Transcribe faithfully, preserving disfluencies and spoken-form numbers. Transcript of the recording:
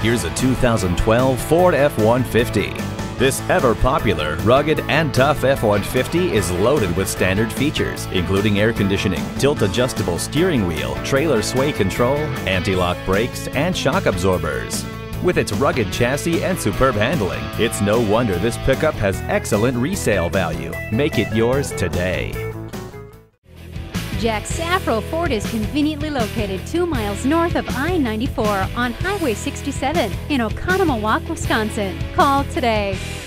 Here's a two thousand twelve Ford F one fifty. This ever-popular, rugged, and tough F one fifty is loaded with standard features, including air conditioning, tilt-adjustable steering wheel, trailer sway control, anti-lock brakes, and shock absorbers. With its rugged chassis and superb handling, it's no wonder this pickup has excellent resale value. Make it yours today. Jack's Safro Ford is conveniently located two miles north of I ninety-four on Highway sixty-seven in Oconomowoc, Wisconsin. Call today.